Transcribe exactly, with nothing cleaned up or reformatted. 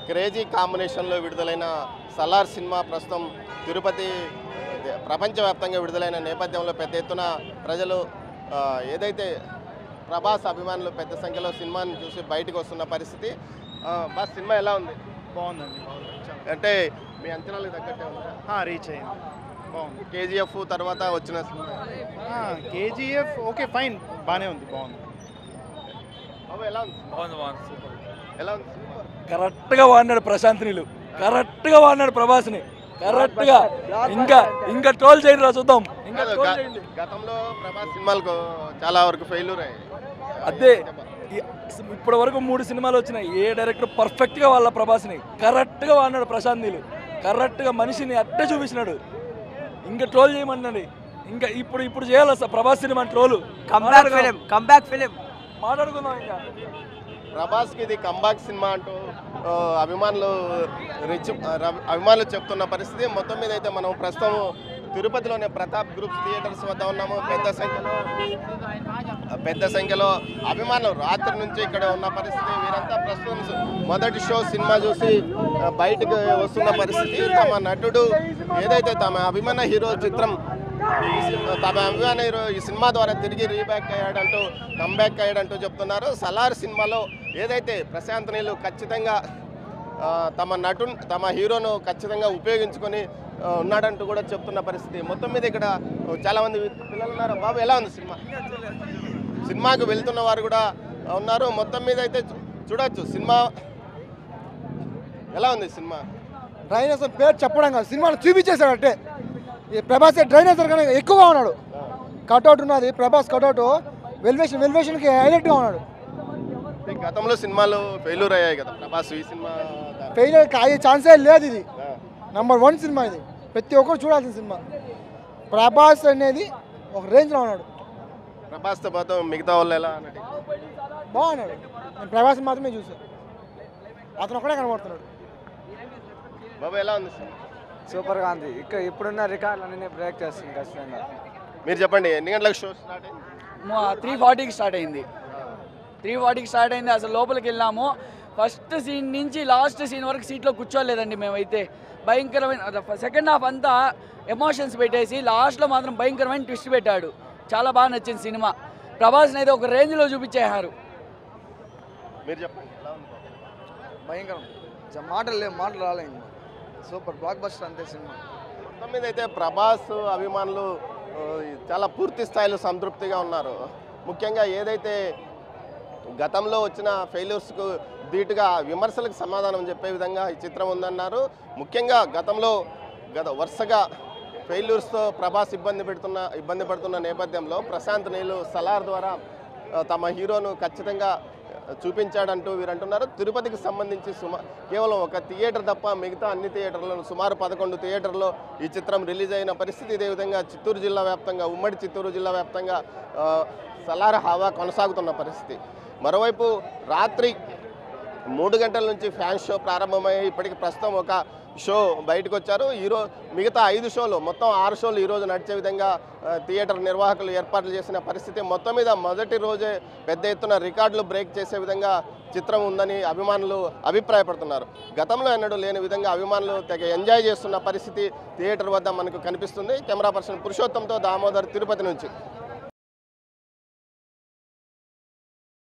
Crazy కాంబినేషన్లో విడుదలైన Salaar cinema ప్రస్తుతం తిరుపతి ప్రపంచవ్యాప్తంగా విడుదలైన నేపథ్యంలో పెద్ద ఎత్తున ప్రజలు ఏదైతే ప్రభాస్ అభిమానులు పెద్ద సంఖ్యలో సినిమాని చూసి బయటకు వస్తున్న పరిస్థితి. బస్ సినిమా ఎలా ఉంది? బాగుందండి. అంటే మీ అంచనాలకు తగ్గట్టే ఉందా? రీచ్ అయింది. బాగుంది. కేజీఎఫ్ తర్వాత వచ్చిన సినిమా కేజీఎఫ్ ఓకే ఫైన్ బాగానే ఉంది. బాగుంది. ఎలా ఉంది? బాగుంది బాగుంది సూపర్. ఎలా ఉంది? కరెక్ట్గా వాడినాడు ప్రశాంత్ నీళ్ళు, కరెక్ట్గా వాడినాడు ప్రభాస్ని, కరెక్ట్గా. ఇంకా ఇంకా ట్రోల్ చేయండి రా చూద్దాం. ఇంకా గతంలో ప్రభాస్ సినిమాలకు చాలా వరకు ఫెయిల్యూర్ అయ్యాయి. అదే ఇప్పటి వరకు మూడు సినిమాలు వచ్చినాయి. ఏ డైరెక్టర్ పర్ఫెక్ట్గా వాళ్ళ ప్రభాస్ని కరెక్ట్గా వాడినాడు ప్రశాంత్ నీళ్ళు, కరెక్ట్గా మనిషిని అట్టే చూపించినాడు. ఇంకా ట్రోల్ చేయమన్నాడు. ఇంకా ఇప్పుడు ఇప్పుడు చేయాలి sir Prabhas cinema troll. Comeback film comeback film మాట్లాడుకుందాం. ఇంకా ప్రభాస్కి ఇది కంబ్యాక్ సినిమా అంటూ అభిమానులు రిచ్ అభిమానులు చెప్తున్న పరిస్థితి. మొత్తం మీద అయితే మనం ప్రస్తుతం తిరుపతిలోనే ప్రతాప్ గ్రూప్స్ థియేటర్స్ వద్ద ఉన్నాము. పెద్ద సంఖ్యలో పెద్ద సంఖ్యలో అభిమానులు రాత్రి నుంచి ఇక్కడ ఉన్న పరిస్థితి. వీరంతా ప్రస్తుతం మొదటి షో సినిమా చూసి బయటకు వస్తున్న పరిస్థితి. తమ నటుడు ఏదైతే తమ అభిమాన హీరో చిత్రం తమ అభిమాన హీరో ఈ సినిమా ద్వారా తిరిగి రీబ్యాక్ అయ్యాడంటూ కంబ్యాక్ అయ్యాడంటూ చెప్తున్నారు. సలార్ సినిమాలో ఏదైతే ప్రశాంత్ నీళ్ళు ఖచ్చితంగా తమ నటు తమ హీరోను ఖచ్చితంగా ఉపయోగించుకొని ఉన్నాడంటూ కూడా చెప్తున్న పరిస్థితి. మొత్తం మీద ఇక్కడ చాలామంది పిల్లలు ఉన్నారు. బాబు ఎలా ఉంది సినిమా? సినిమాకు వెళ్తున్న వారు కూడా ఉన్నారు. మొత్తం మీద అయితే చూడొచ్చు సినిమా ఎలా ఉంది. సినిమా డ్రైనేజర్ పేరు చెప్పడం కాదు, సినిమాను చూపించేశాడు. అంటే ఈ ప్రభాస్ డ్రైనేజర్ కన్నా ఎక్కువగా ఉన్నాడు. కట్అవుట్ ఉన్నది ప్రభాస్ కట్అవుట్ వెల్వేషన్ వెల్వేషన్కి హైలైట్గా ఉన్నాడు. గతంలో సినిమాలు ఫెయిల్యూర్ అయ్యాయి కదా ప్రభాస్, ఈ సినిమా ఫెయిల్యూర్ అయ్యే ఛాన్సే లేదు. ఇది నంబర్ వన్ సినిమా, ఇది ప్రతి ఒక్కరు చూడాల్సిన సినిమా. ప్రభాస్ అనేది ఒక రేంజ్లో ఉన్నాడు. ప్రభాస్తో పాటు మిగతా వాళ్ళు ఎలా అన్నట్టు బాగున్నాడు. నేను ప్రభాస్ మాత్రమే చూసాను, అతను ఒకడే కనబడుతున్నాడు. బాబు ఎలా ఉంది సినిమా? సూపర్గా ఉంది. ఇక్కడ ఇప్పుడున్న రికార్డులన్నీ బ్రేక్ చేస్తుంది ఖచ్చితంగా. మీరు చెప్పండి ఎన్ని గంటలకు షో స్టార్ట్ అయింది? త్రీ ఫార్టీకి స్టార్ట్ అయింది. త్రీ ఫార్టీకి స్టార్ట్ అయింది. అసలు లోపలికి వెళ్ళాము. ఫస్ట్ సీన్ నుంచి లాస్ట్ సీన్ వరకు సీట్లో కూర్చోలేదండి మేమైతే. భయంకరమైన సెకండ్ హాఫ్ అంతా ఎమోషన్స్ పెట్టేసి లాస్ట్లో మాత్రం భయంకరమైన ట్విస్ట్ పెట్టాడు. చాలా బాగా నచ్చింది సినిమా. ప్రభాస్ని అయితే ఒక రేంజ్లో చూపించేశారు. మీరు చెప్పండి ఎలా ఉంది? భయంకరం, మాటలు లేవు, మాటలు రాలేదు. సూపర్ బ్లాక్ బస్టర్ అంతే సినిమా. మొత్తం మీద అయితే ప్రభాస్ అభిమానులు చాలా పూర్తి స్థాయిలో సంతృప్తిగా ఉన్నారు. ముఖ్యంగా ఏదైతే గతంలో వచ్చిన ఫెయిల్యూర్స్కు ధీటుగా విమర్శలకు సమాధానం చెప్పే విధంగా ఈ చిత్రం ఉందన్నారు. ముఖ్యంగా గతంలో గత వరుసగా ఫెయిల్యూర్స్తో ప్రభాస్ ఇబ్బంది పెడుతున్న ఇబ్బంది పడుతున్న నేపథ్యంలో ప్రశాంత్ నీళ్ళు సలార్ ద్వారా తమ హీరోను ఖచ్చితంగా చూపించాడంటూ వీరు అంటున్నారు. తిరుపతికి సంబంధించి సుమా కేవలం ఒక థియేటర్ తప్ప మిగతా అన్ని థియేటర్లను సుమారు పదకొండు థియేటర్లో ఈ చిత్రం రిలీజ్ అయిన పరిస్థితి. ఇదేవిధంగా చిత్తూరు జిల్లా వ్యాప్తంగా ఉమ్మడి చిత్తూరు జిల్లా వ్యాప్తంగా సలార్ హవా కొనసాగుతున్న పరిస్థితి. మరోవైపు రాత్రి మూడు గంటల నుంచి ఫ్యాన్ షో ప్రారంభమయ్యి ఇప్పటికి ప్రస్తుతం ఒక షో బయటకు వచ్చారు. ఈరోజు మిగతా ఐదు షోలు మొత్తం ఆరు షోలు ఈరోజు నడిచే విధంగా థియేటర్ నిర్వాహకులు ఏర్పాట్లు చేసిన పరిస్థితి. మొత్తం మీద మొదటి రోజే పెద్ద ఎత్తున రికార్డులు బ్రేక్ చేసే విధంగా చిత్రం ఉందని అభిమానులు అభిప్రాయపడుతున్నారు. గతంలో ఎన్నడూ లేని విధంగా అభిమానులు తెగ ఎంజాయ్ చేస్తున్న పరిస్థితి థియేటర్ వద్ద మనకు కనిపిస్తుంది. కెమెరా పర్సన్ పురుషోత్తంతో దామోదర్, తిరుపతి నుంచి.